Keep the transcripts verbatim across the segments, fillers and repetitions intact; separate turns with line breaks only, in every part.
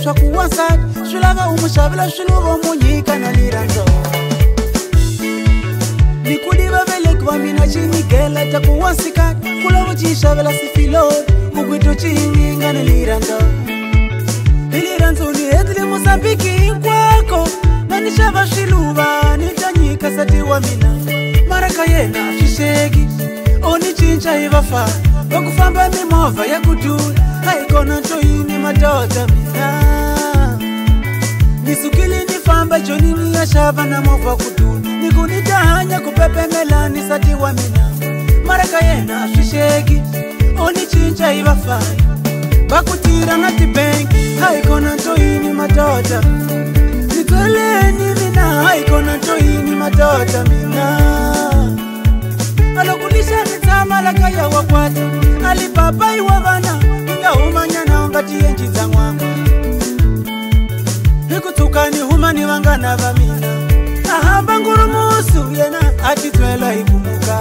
swa ku wansati swi lava u mu xavela swiluvo mu nyika na lirandzo ni ku diva veleki va mina xinigela ta ku wansikati ku lava xi xavela sifilori ku gwito xinyinga na lirandzo hi lirandzo ni hetile Mozambiki hinkwako na ni xava swiluva ni ta nyika sati wa mina mara ka yena swixeki o ni cinca hi vafana va ku famba mimovha ya ku dura a hi kona ntoyini madota mina ni sukile ni famba joni ni ya xava na movha ku dura ni ku ni ta hanya ku pepemelani sati wa mina mara ka yena swixeki o ni cinca hi vafana va ku tirha na tibanki a hi kona ntoyini madota ni tweleni mina a hi kona ntoyini madota mina alokulisha ni tama la kaya wa kwata alipapa iwa vana inga humanyana ongati enji za mwanga hikutuka ni humani wangana va mina ahamba nguru musu yena ati twela ikumuka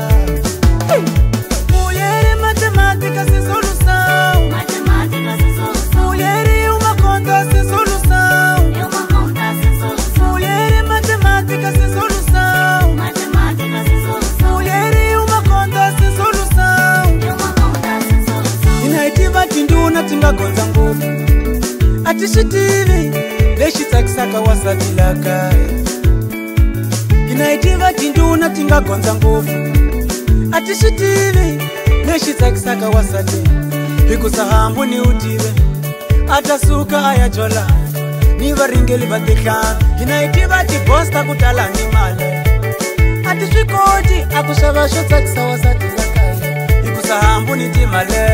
Muyeri matematika si solução Matematika si solução Muyeri umakonta si solução Umakonta si solução Muyeri matematika si solução Matematika si solução Muyeri umakonta si solução Umakonta si solução Inaitiva tinduna tingagonza nguvu Ati shitivi Leshi takisaka wasati lakai Inaitiva tinduna tingagonza nguvu Ati shitivi Leshi takisaka wasati Hikusahambu ni utive Atasuka ayajola Ni varingeli vatikana Inaitiva tibosta kutala ni male Ati shikoti akushava shotakisa wasati lakaya Hikusahambu ni timale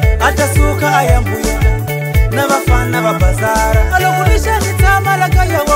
Atasuka ayambuya Na vafana vabazara Alokulisha ni tama lakaya